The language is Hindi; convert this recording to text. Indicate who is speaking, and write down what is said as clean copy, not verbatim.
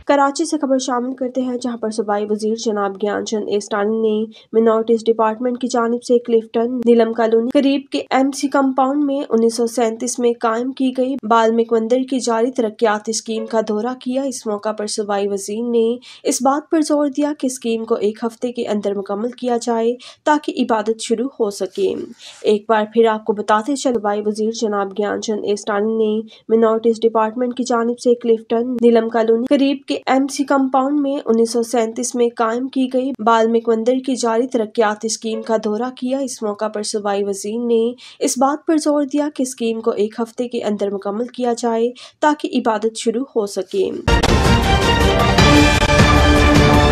Speaker 1: कराची से खबर शामिल करते हैं, जहां पर सूबाई वजीर जनाब ज्ञानचंद एस्टानी ने मिनॉरिटीज डिपार्टमेंट की जानिब से क्लिफ्टन नीलम कॉलोनी करीब के MC कंपाउंड में 1937 में कायम की गई बाल्मिक मंदिर की जारी तरक्याती स्कीम का दौरा किया। इस मौका पर सूबाई वजीर ने इस बात पर जोर दिया कि स्कीम को 1 हफ्ते के अंदर मुकम्मल किया जाए ताकि इबादत शुरू हो सके। एक बार फिर आपको बताते चले, सूबाई वजीर जनाब ज्ञानचंद एस्टानी ने मिनॉरिटीज डिपार्टमेंट की जानिब से क्लिफ्टन नीलम कॉलोनी करीब के MC कंपाउंड में 1937 में कायम की गई बाल्मिक मंदिर की जारी तरक्याती स्कीम का दौरा किया। इस मौका पर सूबाई वजीर ने इस बात पर जोर दिया कि स्कीम को 1 हफ्ते के अंदर मुकम्मल किया जाए ताकि इबादत शुरू हो सके।